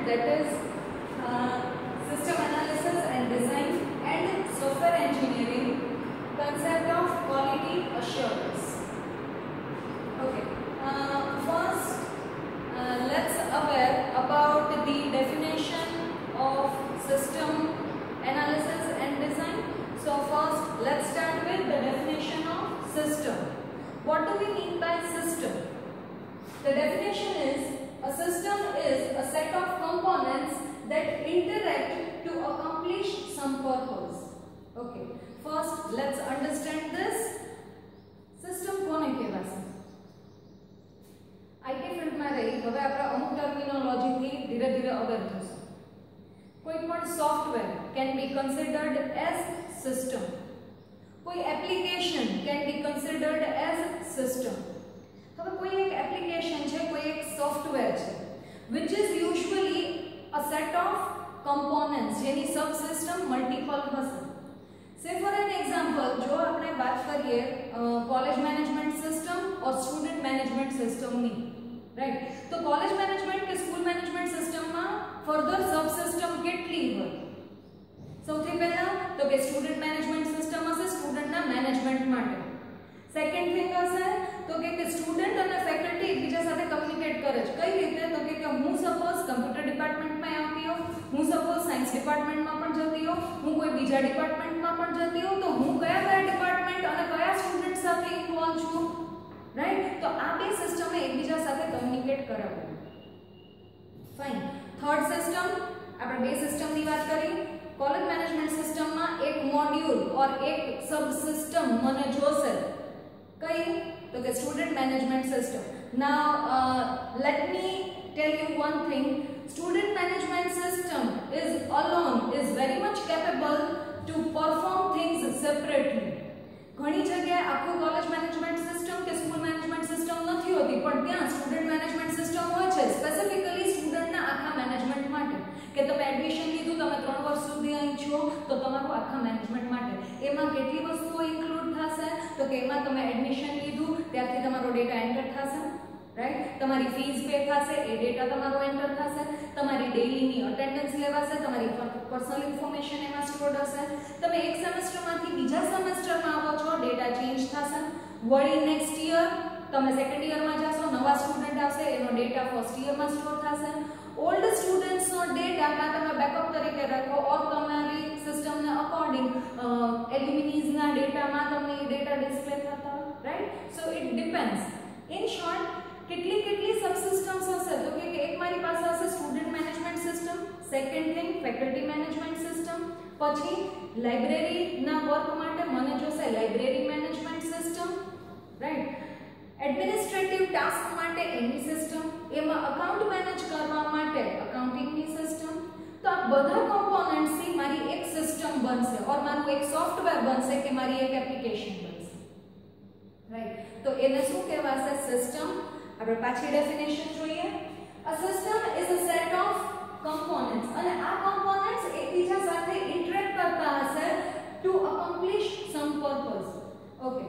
that is system analysis and design and software engineering, concept of quality assurance. Okay, first let's aware about the definition of system analysis and design. So first let's start with the definition of system. What do we mean by system? The definition is a system is a set of components that interact to accomplish some purpose. Okay, first let's understand this. System કોને કહેવાશે? IT ફિલ્ડમાં રહી હવે આપણે અમુક ટર્મિનોલોજીથી ધીરે ધીરે aware થશું. કોઈ પણ software can be considered as system. કોઈ application can be considered as system. હવે કોઈ એક એપ્લિકેશન છે, કોઈ એક સોફ્ટવેર છે which is usually a set of components જેની સબસિસ્ટમ મલ્ટીપલ હશે. Say for an example, જો આપણે વાત કરીએ college management system or student management સિસ્ટમની, રાઈટ? તો કોલેજ મેનેજમેન્ટ કે સ્કૂલ મેનેજમેન્ટ સિસ્ટમમાં ફર્ધર સબસિસ્ટમ કેટલી હોય? સૌથી પહેલા તો કે સ્ટુડન્ટ મેનેજમેન્ટ સિસ્ટમ હશે સ્ટુડન્ટના મેનેજમેન્ટ માટે. સેકન્ડ થિંગ હશે તો કે સ્ટુડન્ટ અને ફેકલ્ટી એકબીજા સાથે કમ્યુનિકેટ કરે છે. કઈ રીતે? તો કે હું સપોઝ કમ્પ્યુટર ડિપાર્ટમેન્ટમાં આવતી હોઉં, હું સપોઝ સાયન્સ ડિપાર્ટમેન્ટમાં પણ જતી હોઉં, હું કોઈ બીજા ડિપાર્ટમેન્ટમાં પણ જતી હોઉં, તો હું કયા ડિપાર્ટમેન્ટ અને કયા સ્ટુડન્ટ સાથે ઇન્વોલ્વ છું, રાઈટ? તો આ બે સિસ્ટમે એકબીજા સાથે કમ્યુનિકેટ કરાવવું. ફાઇન. થર્ડ સિસ્ટમ, આપણે બે સિસ્ટમની વાત કરી. કોલેજ મેનેજમેન્ટ સિસ્ટમમાં એક મોડ્યુલ ઓર એક સબસિસ્ટમ મને જોશે. કઈ? તો કે student management system. Now let me tell you one thing. Student management system is very much capable to perform things separately. ઘણી જગ્યાએ આખું કોલેજ મેનેજમેન્ટ સિસ્ટમ કે સ્કૂલ મેનેજમેન્ટ સિસ્ટમ નથી હોતી, પણ ત્યાં સ્ટુડન્ટ મેનેજમેન્ટ સિસ્ટમ હોય છે સ્પેસિફિકલી સ્ટુડન્ટના આખા મેનેજમેન્ટ માટે. કે તમે એડમિશન લીધું, તમે 3 વર્ષ સુધી અહીં છો, તો તમારું આખા મેનેજમેન્ટ માટે એમાં કેટલી વસ્તુઓ ઇન્ક્લુડ થશે? તો કે એમાં તમે એડમિશન લીધું ત્યારથી તમારો ડેટા એન્ટર થશે, રાઈટ? તમારી ફીસ પે થશે, એ ડેટા તમારો એન્ટર થશે, તમારી ડેઈલીની અટેન્ડન્સ લેવાશે, તમારી પર્સનલ ઇન્ફોર્મેશન એમાં સ્ટોર્ડ હશે. તમે એક સેમેસ્ટરમાંથી બીજા સેમેસ્ટરમાં આવો છો, ડેટા ચેન્જ થશે. વળી નેક્સ્ટ યર તમે સેકન્ડ યરમાં જશો, નવા સ્ટુડન્ટ આવશે, એનો ડેટા ફર્સ્ટ યરમાં સ્ટોર થશે. ઓલ્ડ સ્ટુડન્ટ્સનો ડેટા કાં તમે બેકઅપ તરીકે રાખો ઓર તમારી સિસ્ટમને અકોર્ડિંગ એલ્યુમિનીઝના ડેટામાં તમને એ ડેટા ડિસ્પ્લે થતા, right? So it depends. In short, કેટલી સબસિસ્ટમ્સ હશે? તો કે એક મારી પાસે હશે student management system, second thing faculty management system, પછી લાઇબ્રેરીના વર્ક માટે મને જોશે library management system, right? Administrative task માટે એની સિસ્ટમ, એમાં અકાઉન્ટ મેનેજ કરવા માટે અકાઉન્ટિંગની સિસ્ટમ. તો આ બધા કોમ્પોનન્ટ્સથી મારી એક સિસ્ટમ બનશે ઓર મારું એક સોફ્ટવેર બનશે કે મારી એક એપ્લિકેશન બનશે, રાઈટ? તો એને શું કહેવાશે? સિસ્ટમ. આપણે પાછી ડેફિનેશન જોઈએ. A system is a set of components અને આ components એકબીજા સાથે ઇન્ટરેક્ટ કરતા હશે to accomplish some purpose. Okay,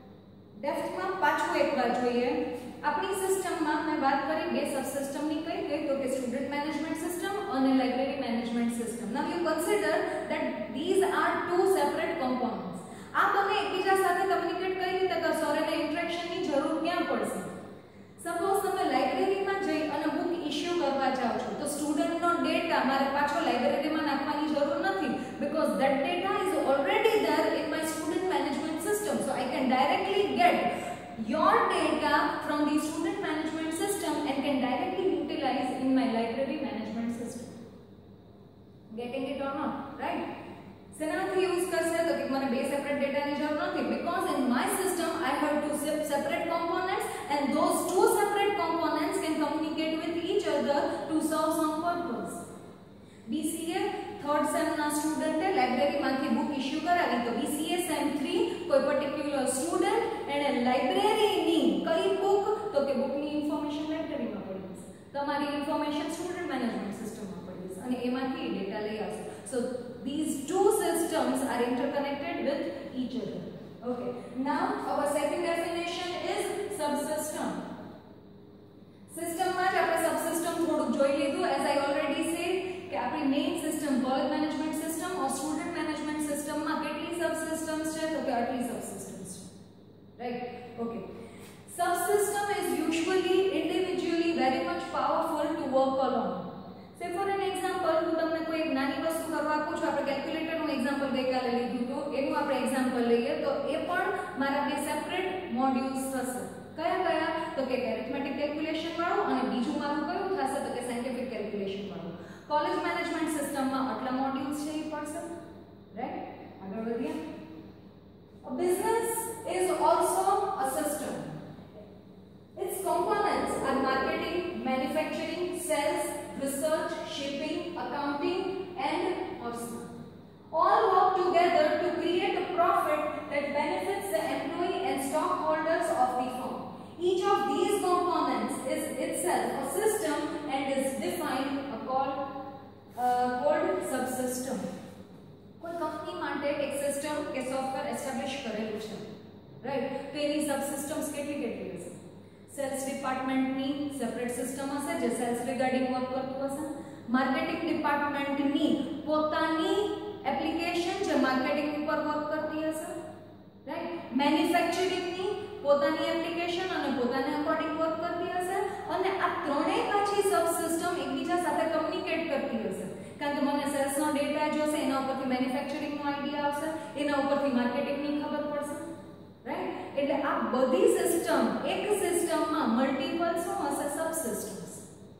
ડેફમાં પાછું એકવાર જોઈએ. આપણી સિસ્ટમમાં મેં વાત કરી બે સબસિસ્ટમની. કઈ તો કે સ્ટુડન્ટ મેનેજમેન્ટ સિસ્ટમ અને library management system. Now you consider that these are two separate components. આ તમે એકબીજા સાથે કમ્યુનિકેટ કઈ રીતે કરશો અને ઇન્ટરેક્શનની જરૂર ક્યાં પડશે? સપોઝ તમે લાઇબ્રેરીમાં જઈ અને બુક ઇશ્યુ કરવા જાઓ છો, તો સ્ટુડન્ટનો ડેટા મારે પાછો લાઇબ્રેરીમાં નાખવાની જરૂર નથી, because that data is already there in my student management system, so I can directly get your data from the student management system and can directly utilize in my library management system. Getting it or not, right? શેનાથી use કરશે? તો કે મને બે separate ડેટાની જરૂર નથી, because in my system I have two separate components and those two separate components can communicate with each other to serve some purpose. BCA third સેમના સ્ટુડન્ટે લાઇબ્રેરીમાંથી બુક ઇશ્યુ કરાવી, તો BCA સેમ 3 કોઈ પર્ટિક્યુલર સ્ટુડન્ટ એને લાઇબ્રેરીની કઈ book? તો કે બુકની ઇન્ફોર્મેશન લાઇબ્રેરીમાં પડી હશે, તમારી ઇન્ફોર્મેશન સ્ટુડન્ટ મેનેજમેન્ટ સિસ્ટમમાં પડી હશે અને એમાંથી ડેટા લઈ આવશે. So these two systems are interconnected with each other. Okay, now our second definition is subsystem. System માં જ આપણે subsystem થોડું જોઈ લીધું. As I already said, work alone. Say for an example, હું તમને કોઈ એક નાની વસ્તુ કરવા આપું છું. આપણે કેલ્ક્યુલેટરનું એક્ઝામ્પલ ગઈકાલે લીધું તો એનું આપણે એક્ઝામ્પલ લઈએ તો એ પણ મારા બે સેપરેટ મોડ્યુલ્સ થશે. કયા તો કે એરિથમેટિક કેલ્ક્યુલેશન વાળું અને બીજું મારું કયું થશે તો કે સાયન્ટિફિક કેલ્ક્યુલેશન વાળું. કોલેજ મેનેજમેન્ટ સિસ્ટમમાં આટલા મોડ્યુલ્સ છે એ પડશે, રાઈટ? આગળ વધીએ. A business is also a system. Its components are marketing, manufacturing, sales, research, shipping, accounting, and personnel. All work together to create a profit that benefits the employee and stockholders of the firm. Each of these components is itself a system and is defined called subsystem. કોઈ company માટે એક system કે software establish કરેલું છે, right? તો એની subsystems કેટલી હશે? Cells ડિપાર્ટમેન્ટની separate system હશે જે સેલ્સ રિગાર્ડિંગ વર્ક કરતું હશે. માર્કેટિંગ ડિપાર્ટમેન્ટની પોતાની એપ્લિકેશન જે માર્કેટિંગ ઉપર વર્ક કરતી હશે, રાઈટ? મેન્યુફેક્ચરિંગની પોતાની એપ્લિકેશન અને પોતાને અકોર્ડિંગ વર્ક કરતી હશે. અને આ ત્રણેય પાછી સબસિસ્ટમ એકબીજા સાથે કમ્યુનિકેટ કરતી હશે. કારણ કે મને સેલ્સનો ડેટા જોશે, એના ઉપરથી મેન્યુફેક્ચરિંગનો આઈડિયા આવશે, એના ઉપરથી માર્કેટિંગની ખબર પડશે, રાઈટ? એટલે આ બધી સિસ્ટમ એક સિસ્ટમમાં મલ્ટીપલ શું હશે? Subsystems.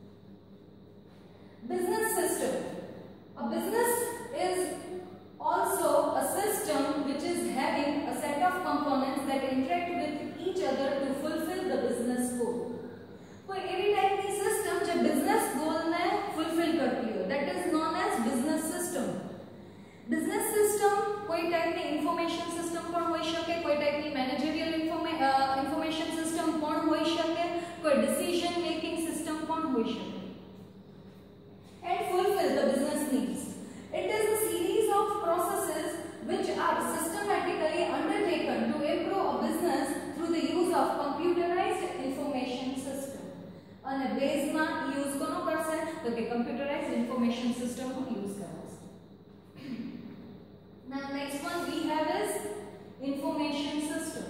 Business system. A business is also a system which is having a set of components that interact with each other to fulfill the business goal. કોઈ એવી ટાઈપની સિસ્ટમ જે બિઝનેસ ગોલને ફુલફિલ કરતી હોય, that is known as business system. Business system કોઈ ટાઈપની information system પણ હોઈ શકે, કોઈ ટાઈપની મેનેજરિયલ ઇન્ફોર્મેશન સિસ્ટમ પણ હોઈ શકે, કોઈ ડિસિઝન મેકિંગ સિસ્ટમ પણ હોઈ શકે. And fulfill the business needs. It is a series of processes which are systematically undertaken to improve a business through the use of computerized information system. અને બેઝમાં use કોનો કરશે તો કે કમ્પ્યુટરાઇઝ્ડ ઇન્ફોર્મેશન સિસ્ટમનો યુઝ કરશે. Now next one we have is information system.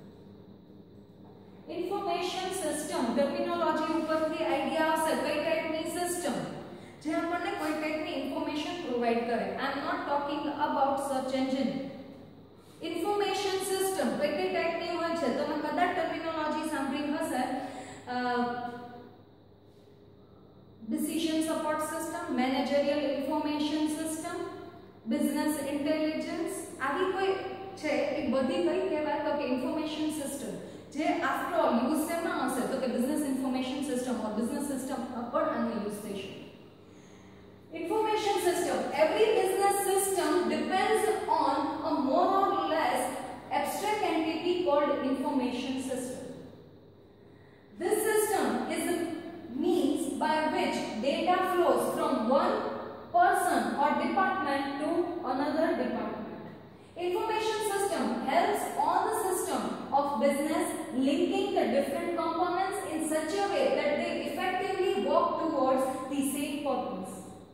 Information system terminology ઉપરથી idea આવશે કઈ ટાઈપની સિસ્ટમ જે આપણને કોઈ ટાઈપની ઇન્ફોર્મેશન પ્રોવાઈડ કરે. I am not talking about search engine. Information system કઈ ટાઈપની હોય છે તમે કદાચ ટર્મિનોલોજી સાંભળી હશે. Decision support system, managerial information system, business intelligence, આવી કોઈ છે એ બધી કઈ કહેવાય તો કે ઇન્ફોર્મેશન સિસ્ટમ જે આફ્ટર ઓલ યુઝ શેમાં હશે તો કે business information system or business system પર આનો યુઝ થઈ શકે. Information system. Every business system depends on a more or less abstract entity called information system. This system is a means by which data flows from one person or department to another department. Information system helps all the system of business linking the different components in such a way that they effectively work towards the same purpose.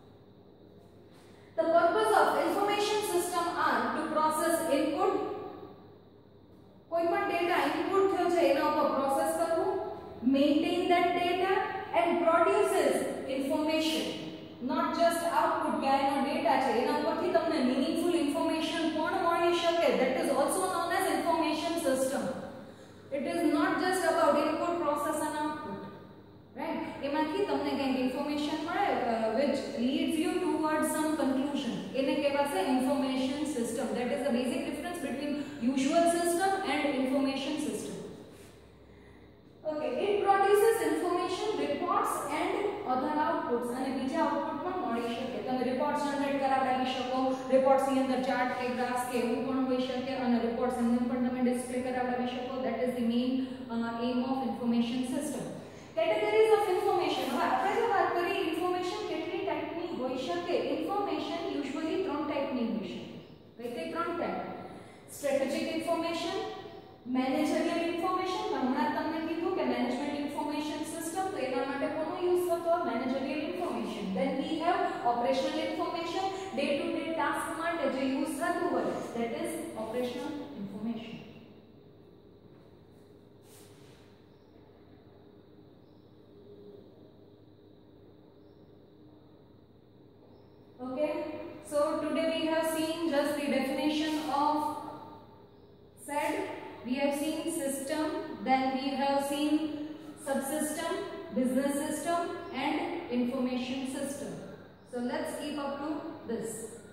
The purpose of information system are to process input. કોઈ પણ data input થયો છે એના ઉપર process કરવું, maintain that data and produces information, not just output કે આનો data છે એના ઉપરથી તમને meaningful information પણ મળી શકે. That is also known as information system. It is not just about input, process and output, right? એમાંથી તમને કંઈક information મળે which leads you towards some conclusion. એને કહેવાશે information system. That is the basic difference between usual system and information system. Okay, it produces information, reports and other outputs. અને બીજા output પણ મળી શકે. તમે રિપોર્ટ્સ જનરેટ કરાવી શકો, રિપોર્ટ્સ ની અંદર ચાર્ટ કે ગ્રાફ્સ કે એવું પણ હોઈ શકે અને રિપોર્ટ્સ એમને પણ તમે ડિસ્પ્લે કરાવી શકો. That is the main aim of information system. Categories of information. હવે આપણે જો વાત કરી ઇન્ફોર્મેશન કેટલી ટાઈપની હોઈ શકે. ઇન્ફોર્મેશન યુઝ્યુઅલી ત્રણ ટાઈપની હોઈ શકે. કઈ ત્રણ ટાઈપ? Strategic information, managerial information. હમણાં તમને કીધું કે મેનેજમેન્ટ ઇન્ફોર્મેશન સિસ્ટમ તો એના માટે કોનો યુઝ થતો? Managerial information. Then we have operational information, day to day task માટે જે યુઝ થતું હોય, that is operational information. Okay, so today we have seen just the definition of SAD. We have seen system, then we have seen subsystem, business system and information system. So let's keep up to this.